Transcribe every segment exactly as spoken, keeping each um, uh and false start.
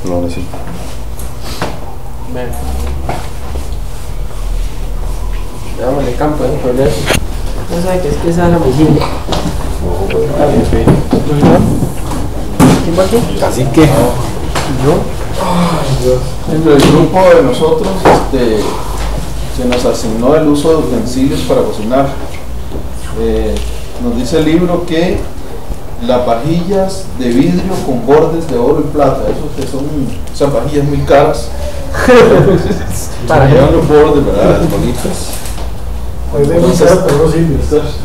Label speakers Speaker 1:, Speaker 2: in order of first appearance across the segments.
Speaker 1: No, ahora sí.
Speaker 2: Ven. Dámosle campo, ¿eh? Por eso. No sabe que es que esa es la medicina. ¿Quién va aquí?
Speaker 1: Así que.
Speaker 2: ¿Yo?
Speaker 3: Ay, Dios. Entre el grupo de nosotros este, se nos asignó el uso de utensilios para cocinar. Eh, nos dice el libro que las vajillas de vidrio con bordes de oro y plata, esos que son esas vajillas muy caras, para que llevan los bordes, ¿verdad? Bonitas.
Speaker 4: Pues de muy caro, pero no sirve.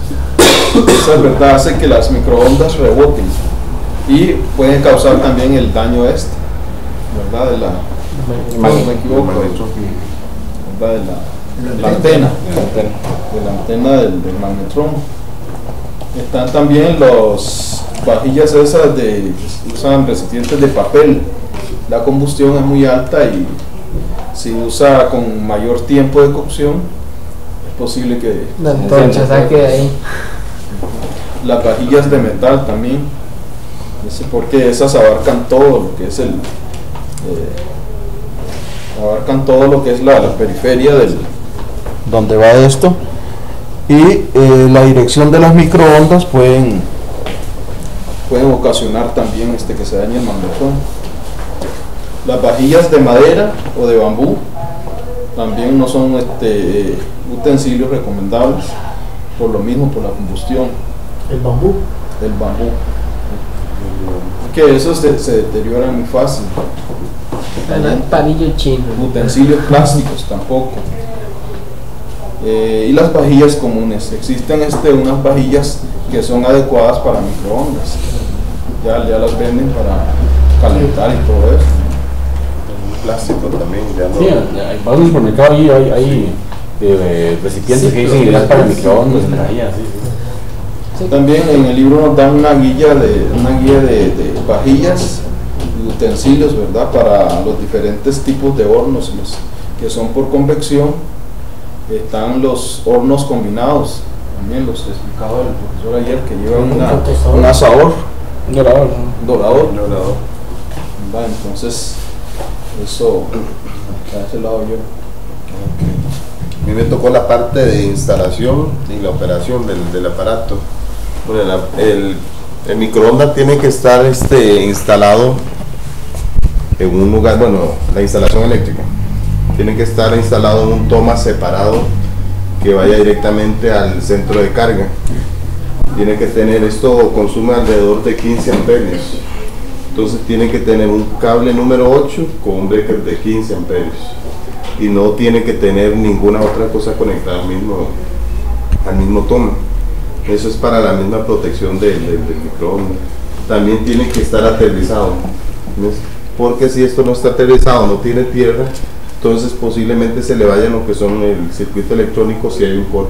Speaker 3: Esa es verdad, hace que las microondas reboten y pueden causar también el daño este, ¿verdad? De la, si no me equivoco, ¿verdad? De la, la antena, de la antena del, del magnetrón. Están también los vajillas esas de, usan recipientes de papel. La combustión es muy alta y si usa con mayor tiempo de cocción es posible que
Speaker 2: la antorcha saque de ahí.
Speaker 3: Las vajillas de metal también, porque esas abarcan todo lo que es el eh, abarcan todo lo que es la, la periferia del donde va esto, y eh, la dirección de las microondas pueden pueden ocasionar también este que se dañe el magnetron. Las vajillas de madera o de bambú también no son este, utensilios recomendables por lo mismo, por la combustión.
Speaker 4: El bambú.
Speaker 3: El bambú. Que esos se, se deterioran muy fácil.
Speaker 2: El palillo chino.
Speaker 3: Utensilios plásticos tampoco. Eh, y las vajillas comunes. Existen este, unas vajillas que son adecuadas para microondas. Ya, ya las venden para calentar y todo eso.
Speaker 1: Plástico también, ya no.
Speaker 5: Sí, vas al supermercado y hay, hay eh, recipientes
Speaker 2: Sí,
Speaker 5: que dicen ideal para microondas, ahí, así, sí.
Speaker 2: Sí.
Speaker 3: También en el libro nos dan una guía de, una guía de, de vajillas y utensilios, ¿verdad? Para los diferentes tipos de hornos, los que son por convección. Están los hornos combinados, también los explicaba el profesor ayer, que llevan una, un asador,
Speaker 5: Un dorador.
Speaker 3: dorador,
Speaker 1: Dorador.
Speaker 3: ¿verdad? Entonces, eso, a ese lado yo.
Speaker 1: A mí me tocó la parte de instalación y la operación del, del aparato. Bueno, la- el, el microondas tiene que estar este, instalado en un lugar, bueno, la instalación eléctrica tiene que estar instalado en un toma separado que vaya directamente al centro de carga. Tiene que tener, esto consume alrededor de quince amperios, entonces tiene que tener un cable número ocho con un breaker de quince amperios y no tiene que tener ninguna otra cosa conectada al mismo, al mismo toma. Eso es para la misma protección del, del, del microondas. También tiene que estar aterrizado, ¿ves? Porque si esto no está aterrizado, no tiene tierra, entonces posiblemente se le vaya lo que son el circuito electrónico si hay un corto,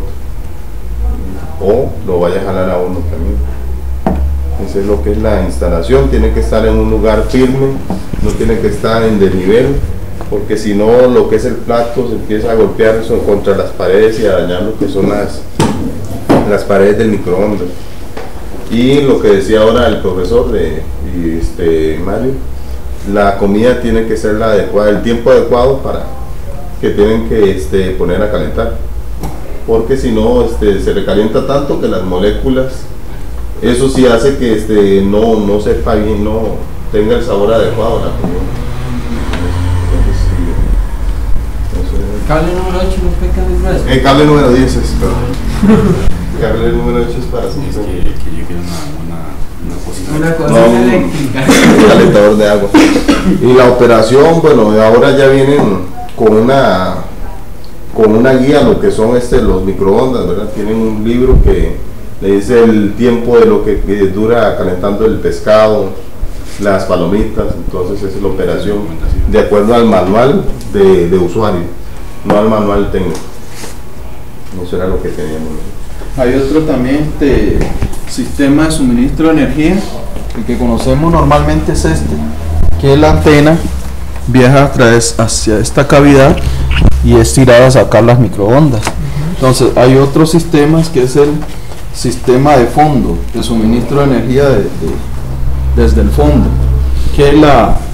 Speaker 1: o lo vaya a jalar a uno también. Eso es lo que es la instalación. Tiene que estar en un lugar firme, no tiene que estar en desnivel, porque si no lo que es el plato se empieza a golpear eso contra las paredes y a dañar lo que son las, las paredes del microondas. Y lo que decía ahora el profesor de, y este, Mario, la comida tiene que ser la adecuada, el tiempo adecuado para que tienen que este, poner a calentar, porque si no este, se recalienta tanto que las moléculas, eso sí hace que este, no, no sepa bien, no tenga el sabor adecuado a la comida. Entonces, sí, eso es.
Speaker 2: Cable número ocho, no fue cable grueso.
Speaker 1: El cable número diez es, perdón. El cable número ocho es para
Speaker 5: Es que,
Speaker 1: sí,
Speaker 5: que yo quiero una, una, una cocina.
Speaker 2: Una cosa
Speaker 1: No,
Speaker 2: es
Speaker 1: un-
Speaker 2: eléctrica.
Speaker 1: un calentador de agua. Y la operación, bueno, ahora ya vienen con una con una guía, lo que son este los microondas, ¿verdad? Tienen un libro que le dice el tiempo de lo que, que dura calentando el pescado, las palomitas. Entonces esa es la operación de acuerdo al manual de, de usuario, no al manual técnico. Eso era lo que teníamos.
Speaker 3: Hay otro también, este sistema de suministro de energía, el que conocemos normalmente es este, que la antena viaja a través hacia esta cavidad y es tirada a sacar las microondas. Entonces hay otros sistemas que es el sistema de fondo, de suministro de energía de- de- desde el fondo, que la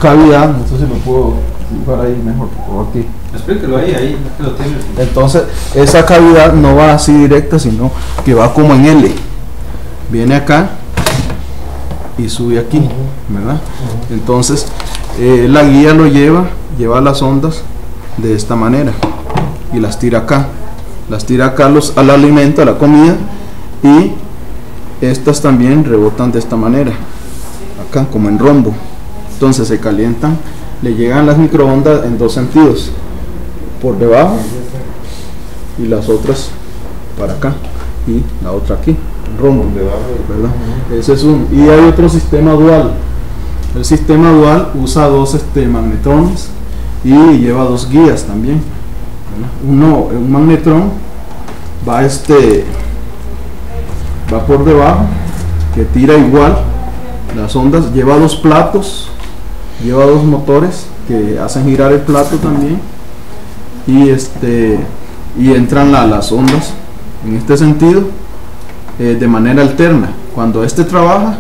Speaker 3: cavidad, no sé si lo puedo dibujar ahí mejor, o aquí.
Speaker 6: Explíquelo ahí, ahí, que lo tiene.
Speaker 3: Entonces, esa cavidad no va así directa, sino que va como en L. Viene acá y sube aquí, ¿verdad? Entonces, eh, la guía lo lleva, lleva las ondas de esta manera y las tira acá. Las tira acá los, al alimento, a la comida, y estas también rebotan de esta manera, acá como en rombo. Entonces se calientan, le llegan las microondas en dos sentidos, por debajo y las otras para acá y la otra aquí, rombo, ¿verdad? Ese es un, y hay otro sistema dual. El sistema dual usa dos este, magnetrones y lleva dos guías también, ¿verdad? Uno, un magnetrón va este va por debajo, que tira igual las ondas, lleva dos platos, lleva dos motores que hacen girar el plato también, y este y entran la, las ondas en este sentido, eh, de manera alterna. Cuando este trabaja,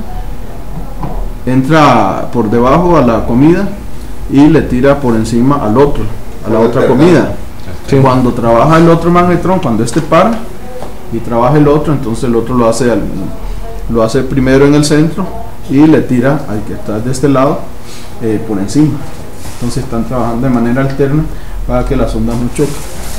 Speaker 3: entra por debajo a la comida y le tira por encima al otro, a la otra comida. Sí. Cuando trabaja el otro magnetrón, cuando este para y trabaja el otro, entonces el otro lo hace al, lo hace primero en el centro y le tira al que está de este lado, eh, por encima. Entonces están trabajando de manera alterna para que las ondas no choquen.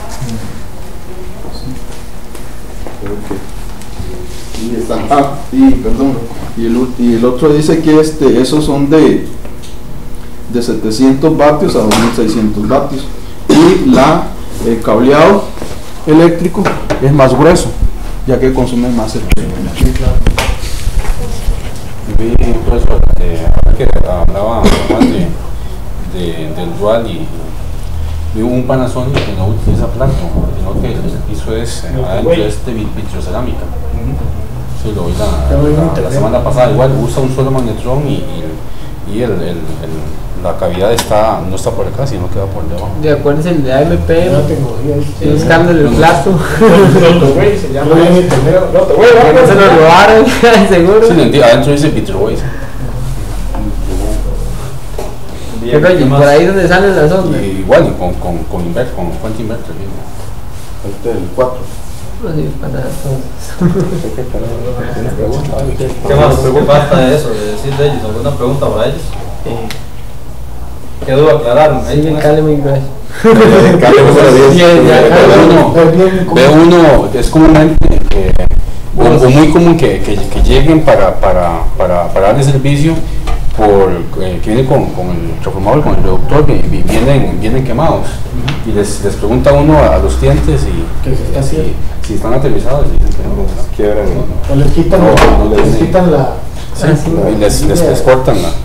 Speaker 3: Sí. Y están, ah, y perdón, y el, y el otro dice que este, esos son de de setecientos vatios a dos mil seiscientos vatios, y la el cableado eléctrico es más grueso, ya que consume más energía.
Speaker 5: Vi, profesor, eh, ahora que hablaba más de, de, del dual, y vi un Panasonic que no utiliza plato, sino que el piso es eh, adentro de este vitrocerámica. Sí, lo vi la, la, la semana pasada. Igual usa un solo magnetrón, y, y, y el, el, el, la cavidad está, no está por acá, sino que va por debajo.
Speaker 2: De acuerdo, el de A M P, buscando el plato.
Speaker 4: Se llama
Speaker 2: No se lo robaron, seguro.
Speaker 5: Sí, entiendo, adentro dice Vitroway.
Speaker 2: Pero oye, por ahí donde salen las ondas.
Speaker 5: Y igual, con, con, con inverter, con fuente inverter.
Speaker 1: Este es el cuatro.
Speaker 2: Así, para
Speaker 6: ¿Qué más? ¿Qué falta de eso? De decir de ellos, ¿alguna pregunta para ellos? ¿Qué duda aclararon?
Speaker 2: Sí, me cale muy grueso.
Speaker 5: Ve uno, es comúnmente, eh, o, o muy común que, que, que lleguen para, para, para, para darle servicio, por, eh, que vienen con, con el transformador, con el reductor, que vienen, vienen quemados, y les, les pregunta uno a, a los clientes y,
Speaker 4: ¿qué se está haciendo?
Speaker 5: si, si están aterrizados, y dicen que no, no
Speaker 1: Quiebran.
Speaker 4: O les quitan,
Speaker 5: No,
Speaker 4: la,
Speaker 5: no
Speaker 4: les
Speaker 5: les-
Speaker 4: quitan la.
Speaker 5: sí, y les, les, les cortan la.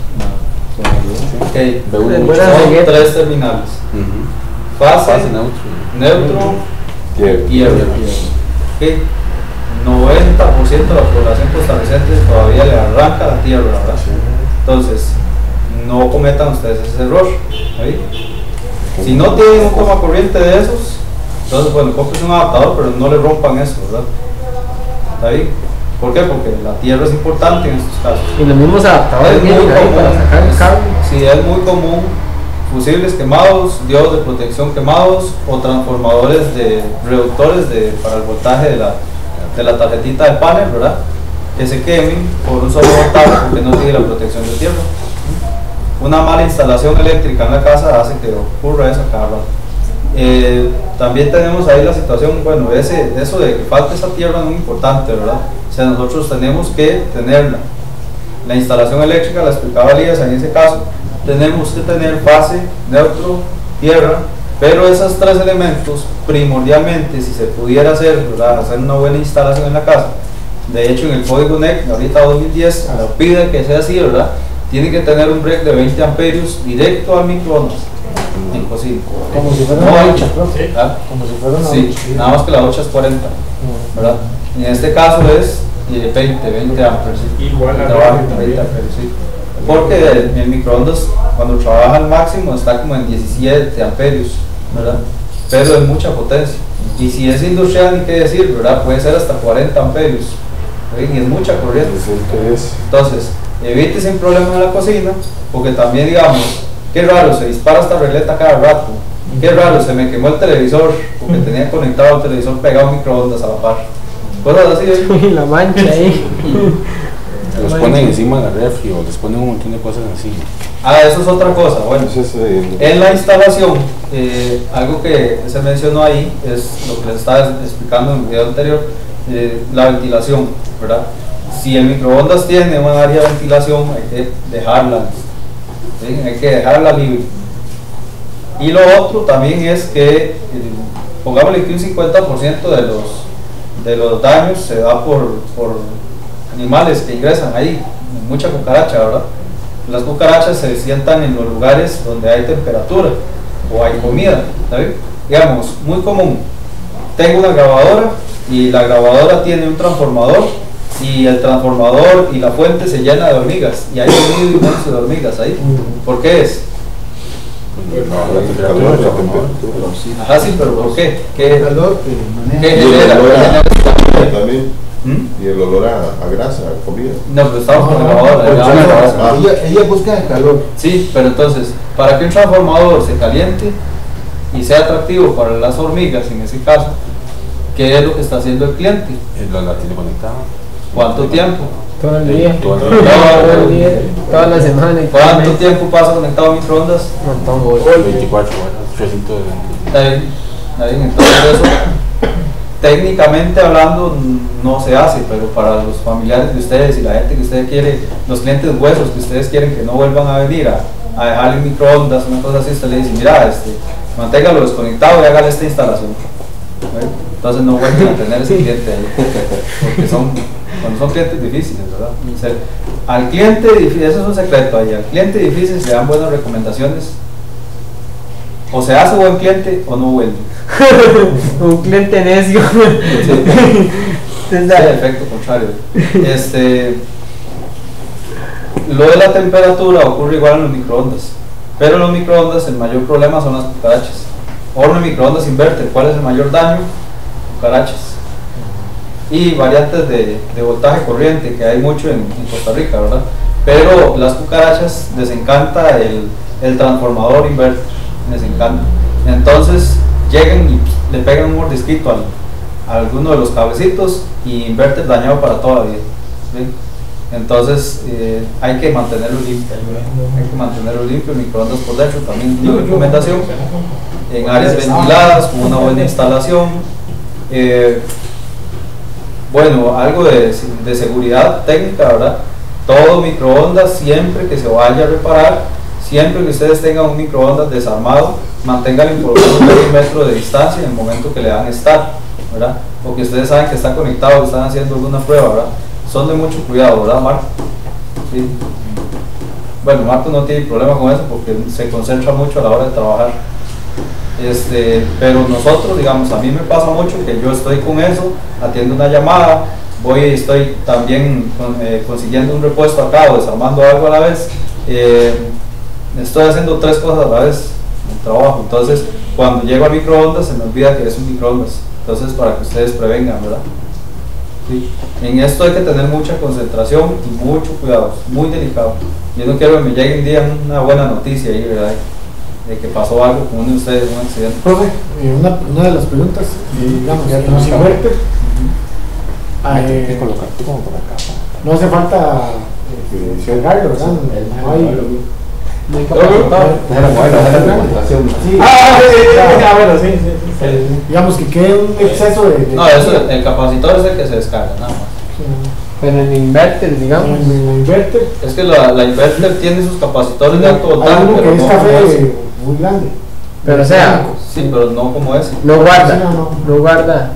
Speaker 6: Ok,
Speaker 5: Ve uno
Speaker 2: Buena
Speaker 5: mucho.
Speaker 6: son
Speaker 2: cegueta.
Speaker 6: tres terminales.
Speaker 5: Ujú.
Speaker 6: Fase,
Speaker 5: Fase neutro.
Speaker 6: neutro,
Speaker 1: Quiebra.
Speaker 6: tierra. Ok, noventa por ciento de la población costarricense todavía le arranca la tierra, ¿verdad? Entonces, no cometan ustedes ese error. ¿Sí? Si no tienen un toma corriente de esos, entonces bueno, compren un adaptador, pero no le rompan eso, ¿verdad? ¿Está bien? ¿Por qué? Porque la tierra es importante en estos casos.
Speaker 2: Y los mismos adaptadores
Speaker 6: Es muy
Speaker 2: vienen ahí
Speaker 6: común,
Speaker 2: para sacar el
Speaker 6: es-
Speaker 2: cable.
Speaker 6: sí, es muy común fusibles quemados, diodos de protección quemados, o transformadores de reductores de, para el voltaje de la, de la tarjetita de panel, ¿verdad? Que se quemen por un solo voltaje porque no tiene la protección de tierra. Una mala instalación eléctrica en la casa hace que ocurra eso cada rato. Eh, también tenemos ahí la situación, bueno, ese, eso de que falte esa tierra es muy importante, ¿verdad? O sea, nosotros tenemos que tenerla. La instalación eléctrica, la explicaba Elías en ese caso, tenemos que tener fase, neutro, tierra, pero esos tres elementos, primordialmente, si se pudiera hacer, ¿verdad? Hacer una buena instalación en la casa, de hecho en el código N E C, ahorita dos mil diez, lo pide que sea así, ¿verdad? Tiene que tener un break de veinte amperios directo al microondas, imposible.
Speaker 4: Como si fuera
Speaker 6: No
Speaker 4: una
Speaker 6: hay.
Speaker 4: ocha, ¿no?
Speaker 6: ¿Ah?
Speaker 4: Como si fuera una
Speaker 6: Sí,
Speaker 4: ocha.
Speaker 6: nada más que la ocha es cuarenta, ¿verdad? En este caso es eh, veinte, veinte amperes.
Speaker 4: Igual a
Speaker 6: Trabaja
Speaker 4: veinte
Speaker 6: en
Speaker 4: también.
Speaker 6: veinte amperes, sí. Porque el, el microondas, cuando trabaja al máximo, está como en diecisiete amperios, ¿verdad? Pero es mucha potencia. Y si es industrial, ni qué decir, ¿verdad? Puede ser hasta cuarenta amperios. ¿Sí? Y es mucha corriente.
Speaker 1: Es el que es.
Speaker 6: Entonces, evite sin problema en la cocina, porque también, digamos, qué raro, se dispara esta regleta cada rato, qué raro, se me quemó el televisor porque tenía conectado el televisor pegado a un microondas a la par, cosas así. ¿eh?
Speaker 2: La mancha ahí.
Speaker 5: Los ponen encima de la refri o les ponen un montón de cosas así.
Speaker 6: Ah, eso es otra cosa. Bueno,
Speaker 1: Entonces, eh,
Speaker 6: en la instalación, eh, algo que se mencionó ahí es lo que les estaba explicando en el video anterior, eh, la ventilación, ¿verdad? Si el microondas tiene una área de ventilación, hay que dejarla, ¿sí? Hay que dejarla libre. Y lo otro también es que, eh, pongámosle que un cincuenta por ciento de los, de los daños se da por, por animales que ingresan ahí, mucha cucaracha, ¿verdad? Las cucarachas se sientan en los lugares donde hay temperatura o hay comida, ¿sabes? Digamos, muy común, tengo una grabadora y la grabadora tiene un transformador y el transformador y la fuente se llena de hormigas y hay un nido inmenso de hormigas ahí. ¿Por qué es?
Speaker 1: la temperatura, la temperatura.
Speaker 6: Ajá, sí, pero ¿por qué? ¿Qué,
Speaker 4: calor que
Speaker 6: qué
Speaker 4: maneja.
Speaker 1: Y el
Speaker 6: genera?
Speaker 1: olor
Speaker 6: ¿Qué
Speaker 1: a-
Speaker 6: genera?
Speaker 1: también.
Speaker 6: ¿Mm?
Speaker 1: Y el olor a, a grasa, a comida.
Speaker 6: No, pero estamos con la grabadora.
Speaker 4: Pues,
Speaker 6: la grabadora.
Speaker 1: Ah.
Speaker 4: ella, ella busca el calor.
Speaker 6: Sí, pero entonces, para que un transformador se caliente y sea atractivo para las hormigas, en ese caso, ¿qué es lo que está haciendo el cliente?
Speaker 5: Eh, La, la tiene conectada.
Speaker 6: ¿Cuánto tiempo?
Speaker 2: Todo el día.
Speaker 5: Todo el
Speaker 2: Todo
Speaker 5: día.
Speaker 2: el día. Toda la semana. y todo el
Speaker 6: ¿Cuánto
Speaker 2: mes.
Speaker 6: tiempo pasa conectado a microondas?
Speaker 2: Un montón.
Speaker 5: veinticuatro horas, trescientos veinte.
Speaker 6: Está bien, está bien, entonces eso técnicamente hablando no se hace, pero para los familiares de ustedes y la gente que ustedes quiere, los clientes huesos que ustedes quieren que no vuelvan a venir a, a dejarle microondas, una cosa así, usted le dice, mira, este, manténgalo desconectado y hágale esta instalación. ¿Ve? Entonces no vuelven a tener ese cliente ahí, porque son, cuando son clientes difíciles, ¿verdad? O sea, al cliente difícil, eso es un secreto ahí, al cliente difícil se dan buenas recomendaciones, o se hace buen cliente o no vuelve.
Speaker 2: Un cliente necio.
Speaker 6: Sí.
Speaker 2: Es
Speaker 6: Sí,
Speaker 2: la-
Speaker 6: el efecto contrario. Este, lo de la temperatura ocurre igual en los microondas, pero en los microondas el mayor problema son las cucarachas. Horno de microondas inverter, ¿cuál es el mayor daño? Cucarachas. Y variantes de, de voltaje corriente, que hay mucho en, en Costa Rica, ¿verdad? Pero las cucarachas les encanta el, el transformador inverter, les encanta. Entonces llegan y le pegan un mordisquito al, a alguno de los cablecitos y inverter dañado para toda la vida. ¿Sí? Entonces eh, hay que mantenerlo limpio, hay que mantenerlo limpio, el microondas por dentro también una recomendación, en áreas ventiladas, con una buena instalación. Eh, bueno, algo de, de seguridad técnica, ¿verdad? Todo microondas, siempre que se vaya a reparar, siempre que ustedes tengan un microondas desarmado, manténganlo por un metro de distancia en el momento que le dan start, ¿verdad? Porque ustedes saben que está conectado, que están haciendo alguna prueba, ¿verdad? Son de mucho cuidado, ¿verdad, Marco? Sí. Bueno, Marco no tiene problema con eso porque se concentra mucho a la hora de trabajar. Este, pero nosotros, digamos, a mí me pasa mucho que yo estoy con eso, atiendo una llamada, voy y estoy también con, eh, consiguiendo un repuesto acá o desarmando algo a la vez. Eh, estoy haciendo tres cosas a la vez en el trabajo, entonces cuando llego al microondas se me olvida que es un microondas, entonces para que ustedes prevengan, ¿verdad? Sí. En esto hay que tener mucha concentración y mucho cuidado, muy delicado. Yo no quiero que me llegue un día una buena noticia ahí, ¿verdad? De que pasó algo con uno de ustedes, un accidente.
Speaker 4: Profe, eh, una, una de las preguntas, eh, digamos, en los inverter, ah,
Speaker 5: Hay que
Speaker 4: eh,
Speaker 5: colocarte como por acá.
Speaker 4: no hace falta eh, cargarlo, ¿verdad? No hay.
Speaker 2: no hay capacitor.
Speaker 4: Sí.
Speaker 2: Ah, sí, sí, sí, ah, bueno, sí, sí, sí.
Speaker 4: Eh, digamos que quede un exceso de. de
Speaker 6: No, eso, el capacitor es el que se descarga, nada más.
Speaker 2: Pero en inverter, digamos.
Speaker 4: En el inverter,
Speaker 6: Es que la, la inverter tiene sus capacitores de alto
Speaker 4: hay
Speaker 6: voltaje,
Speaker 4: uno
Speaker 6: pero
Speaker 4: que es
Speaker 6: no como
Speaker 4: café
Speaker 6: ese.
Speaker 4: muy grande.
Speaker 2: Pero o sea,
Speaker 6: Sí, pero no como ese.
Speaker 2: no guarda.
Speaker 4: Sí, no, no.
Speaker 2: No guarda.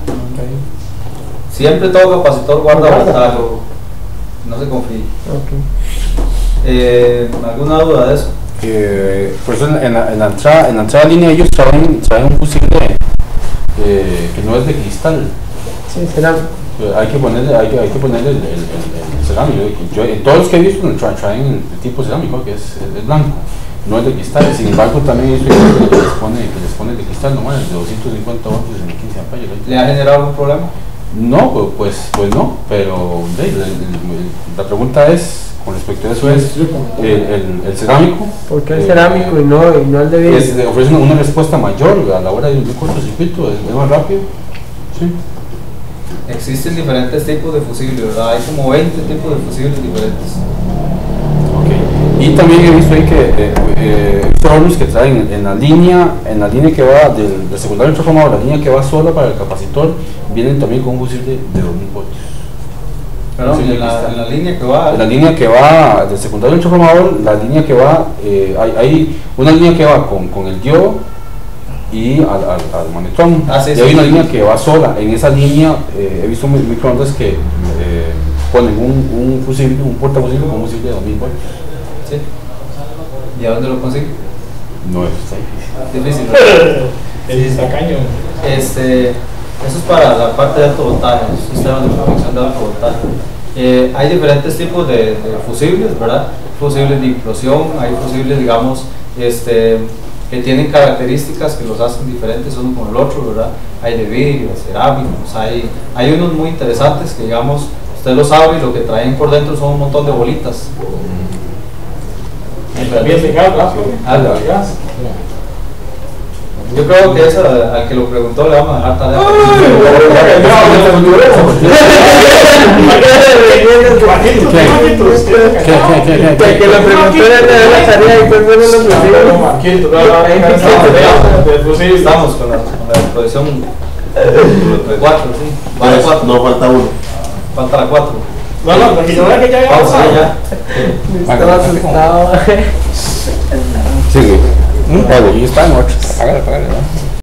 Speaker 6: Siempre todo capacitor guarda
Speaker 4: Guarda.
Speaker 6: voltaje. No se confíe.
Speaker 2: Ok.
Speaker 6: Eh, ¿Alguna duda de eso?
Speaker 5: Eh, por eso en, en la, en, la entrada, en la entrada de línea ellos traen, traen un fusible eh, que no es de cristal.
Speaker 2: Sí, será.
Speaker 5: Eh, hay que ponerle, hay que, hay que ponerle el, el, el, el cerámico. Yo, en todos los que he visto tra, traen el tipo cerámico que es, es blanco, no es de cristal. Sin embargo, también he visto que les pone, que les pone de cristal normal, de doscientos cincuenta voltios en quince amperios.
Speaker 6: ¿Le ha generado algún problema?
Speaker 5: No, pues, pues, pues no, pero de, el- el- la pregunta es, con respecto a eso es, el, el, el cerámico.
Speaker 2: ¿Por qué el
Speaker 5: eh,
Speaker 2: cerámico y no, y no el de vidrio?
Speaker 5: es- ofrece una, una respuesta mayor a la hora de un cortocircuito, es, es más rápido. Sí.
Speaker 6: Existen diferentes tipos de fusibles, ¿verdad? Hay como veinte tipos de fusibles diferentes.
Speaker 5: Ok. Y también he visto ahí que eh, eh, he visto hornos que traen en la línea, en la línea que va del, del secundario al transformador, la línea que va sola para el capacitor, vienen también con un fusible de dos mil voltios.
Speaker 6: Perdón,
Speaker 5: Sí,
Speaker 6: en
Speaker 5: aquí
Speaker 6: la,
Speaker 5: está.
Speaker 6: en la línea que va.
Speaker 5: En la línea que va del secundario al transformador, la línea que va, eh, hay, hay una línea que va con, con el diodo y al, al, al magnetron.
Speaker 6: Ah, sí,
Speaker 5: y
Speaker 6: sí,
Speaker 5: hay una
Speaker 6: sí.
Speaker 5: línea que va sola. En esa línea eh, he visto mi- microondas que eh, ponen un, un fusible, un portafusible con un fusible de dos mil voltios.
Speaker 6: Sí. ¿Y a dónde lo consigue?
Speaker 5: No es
Speaker 6: Difícil, ¿verdad?
Speaker 4: El tacaño.
Speaker 6: Este, eso es para la parte de alto voltaje, los sistemas de protección de alto voltaje. Eh, hay diferentes tipos de, de fusibles, ¿verdad? Fusibles de implosión, hay fusibles, digamos, este, que tienen características que los hacen diferentes uno con el otro, ¿verdad? Hay de vidrio, de cerámicos, hay, hay unos muy interesantes que, digamos, usted los abre y lo que traen por dentro son un montón de bolitas.
Speaker 4: También de gas, ¿verdad?
Speaker 6: Ah,
Speaker 4: De
Speaker 6: la-
Speaker 4: gas.
Speaker 6: Yo creo que eso al que lo preguntó le vamos a dejar tarea.
Speaker 2: Que que la preguntó era de la tarea y pues bueno lo
Speaker 6: Estamos con la, con la exposición cuatro, sí. Vale,
Speaker 1: Pues,
Speaker 6: cuatro.
Speaker 1: no falta uno.
Speaker 6: Falta la cuatro.
Speaker 4: No, no, porque yo que ya había
Speaker 6: Pausa
Speaker 4: pasado.
Speaker 6: ya.
Speaker 2: Estaba asustado.
Speaker 5: Sigue. Un pago. Y está en ocho. Págale, págale, ¿no?